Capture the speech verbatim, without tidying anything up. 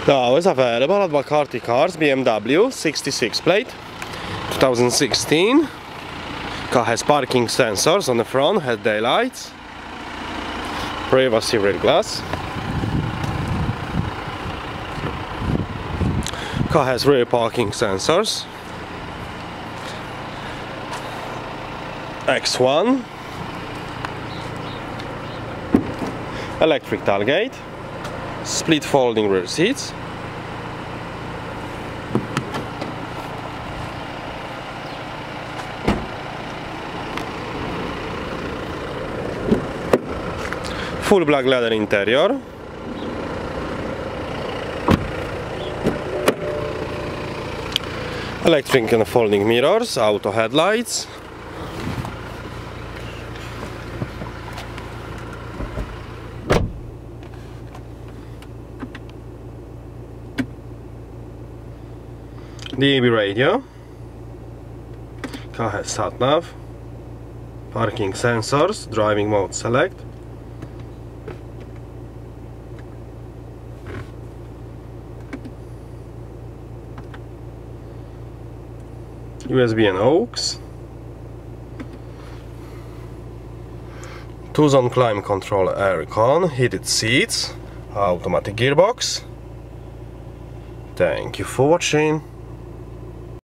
Now it's available at McCarthy Cars, B M W sixty-six plate, two thousand sixteen. Car has parking sensors on the front, head daylights, privacy rear glass. Car has rear parking sensors. X one. Electric tailgate. Split folding rear seats. Full black leather interior. Electric and folding mirrors, auto headlights. D A B radio. Car has sat nav. Parking sensors, driving mode select. U S B and aux. Two-zone climate control aircon, heated seats, automatic gearbox. Thank you for watching.